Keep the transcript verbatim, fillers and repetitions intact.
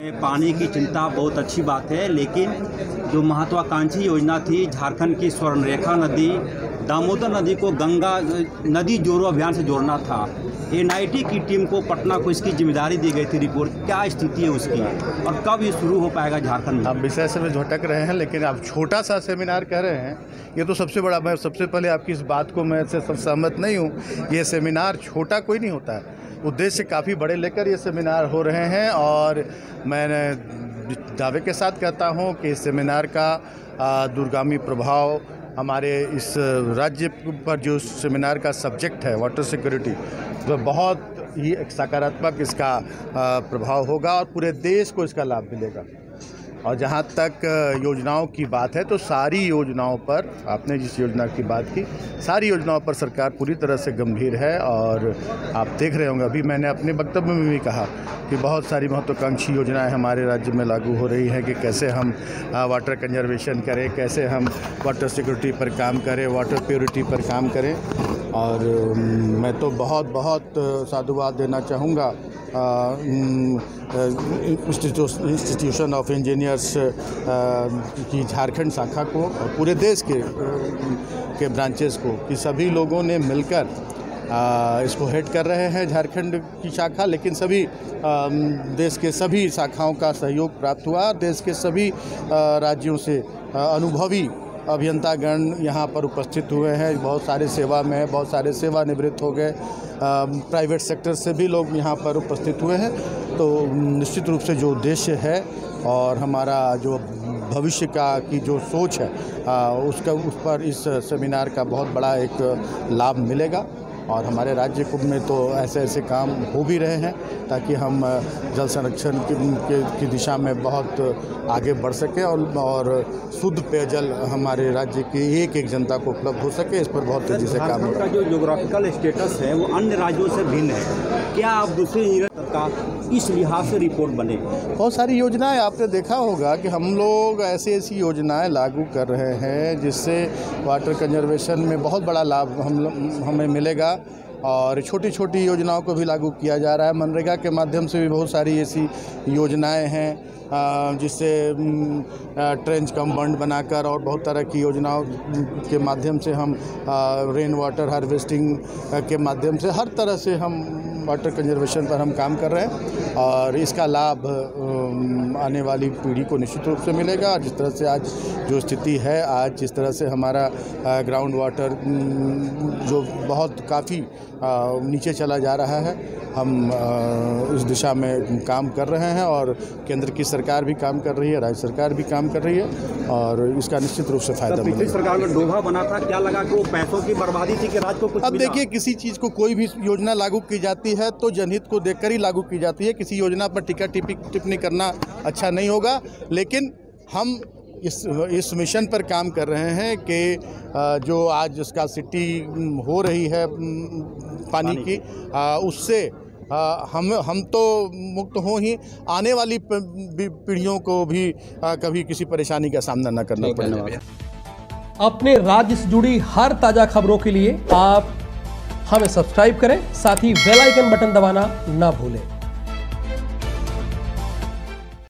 पानी की चिंता बहुत अच्छी बात है, लेकिन जो महत्वाकांक्षी योजना थी झारखंड की स्वर्णरेखा नदी दामोदर नदी को गंगा नदी जोड़ो अभियान से जोड़ना था। एन आई टी की टीम को पटना को इसकी जिम्मेदारी दी गई थी। रिपोर्ट क्या स्थिति है उसकी और कब ये शुरू हो पाएगा झारखंड में? आप विषय से में झटक रहे हैं, लेकिन आप छोटा सा सेमिनार कह रहे हैं, ये तो सबसे बड़ा। मैं सबसे पहले आपकी इस बात को मैं से सब सहमत नहीं हूँ। ये सेमिनार छोटा कोई नहीं होता है, उद्देश्य काफ़ी बड़े लेकर ये सेमिनार हो रहे हैं। और मैंने दावे के साथ कहता हूँ कि इस सेमिनार का दूरगामी प्रभाव हमारे इस राज्य पर, जो सेमिनार का सब्जेक्ट है वाटर सिक्योरिटी, तो बहुत ही एक सकारात्मक इसका प्रभाव होगा और पूरे देश को इसका लाभ मिलेगा। और जहाँ तक योजनाओं की बात है, तो सारी योजनाओं पर, आपने जिस योजना की बात की, सारी योजनाओं पर सरकार पूरी तरह से गंभीर है। और आप देख रहे होंगे, अभी मैंने अपने वक्तव्य में भी कहा कि बहुत सारी महत्वाकांक्षी योजनाएं हमारे राज्य में लागू हो रही हैं कि कैसे हम वाटर कंजर्वेशन करें, कैसे हम वाटर सिक्योरिटी पर काम करें, वाटर प्योरिटी पर काम करें। और मैं तो बहुत बहुत साधुवाद देना चाहूँगा इंस्टीट्यूशन ऑफ इंजीनियर्स की झारखंड शाखा को और पूरे देश के के ब्रांचेस को, कि सभी लोगों ने मिलकर आ, इसको हेड कर रहे हैं झारखंड की शाखा, लेकिन सभी आ, देश के सभी शाखाओं का सहयोग प्राप्त हुआ। देश के सभी आ, राज्यों से आ, अनुभवी अभियंतागण यहाँ पर उपस्थित हुए हैं। बहुत सारे सेवा में हैं, बहुत सारे सेवानिवृत्त हो गए, प्राइवेट सेक्टर से भी लोग यहाँ पर उपस्थित हुए हैं। तो निश्चित रूप से जो उद्देश्य है और हमारा जो भविष्य का की जो सोच है, आ, उसका उस पर इस सेमिनार का बहुत बड़ा एक लाभ मिलेगा। और हमारे राज्य को में तो ऐसे ऐसे काम हो भी रहे हैं ताकि हम जल संरक्षण की, की, की दिशा में बहुत आगे बढ़ सकें और, और शुद्ध पेयजल हमारे राज्य की एक एक जनता को उपलब्ध हो सके। इस पर बहुत तेज़ी से काम हो रहा है। जो ज्योग्राफिकल स्टेटस है वो अन्य राज्यों से भिन्न है, क्या आप दूसरे का इस लिहाज से रिपोर्ट बने? बहुत सारी योजनाएं आपने देखा होगा कि हम लोग ऐसी ऐसी योजनाएं लागू कर रहे हैं जिससे वाटर कंजर्वेशन में बहुत बड़ा लाभ हम हमें मिलेगा। और छोटी छोटी योजनाओं को भी लागू किया जा रहा है। मनरेगा के माध्यम से भी बहुत सारी ऐसी योजनाएं हैं जिससे ट्रेंच कम बंड बनाकर और बहुत तरह की योजनाओं के माध्यम से हम रेन वाटर हार्वेस्टिंग के माध्यम से हर तरह से हम वाटर कंजर्वेशन पर हम काम कर रहे हैं। और इसका लाभ आने वाली पीढ़ी को निश्चित रूप से मिलेगा। जिस तरह से आज जो स्थिति है, आज जिस तरह से हमारा ग्राउंड वाटर जो बहुत काफ़ी नीचे चला जा रहा है, हम इस दिशा में काम कर रहे हैं और केंद्र की सरकार भी काम कर रही है, राज्य सरकार भी काम कर रही है और इसका निश्चित रूप से फायदा मिलेगा। पिछली सरकार में डोभा बना था, क्या लगा कि वो पैसों की बर्बादी थी कि राज्य को कुछ? अब देखिए, किसी चीज़ को कोई भी योजना लागू की जाती है तो जनहित को देखकर ही लागू की जाती है। किसी योजना पर टीका टिप्पणी करना अच्छा नहीं होगा, लेकिन हम इस इस मिशन पर काम कर रहे हैं कि जो आज इसका सिटी हो रही है पानी की, उससे हम हम तो मुक्त हो ही, आने वाली पीढ़ियों को भी कभी किसी परेशानी का सामना न करना पड़े। अपने राज्य से जुड़ी हर ताज़ा खबरों के लिए आप हमें सब्सक्राइब करें, साथ ही बेल आइकन बटन दबाना ना भूलें।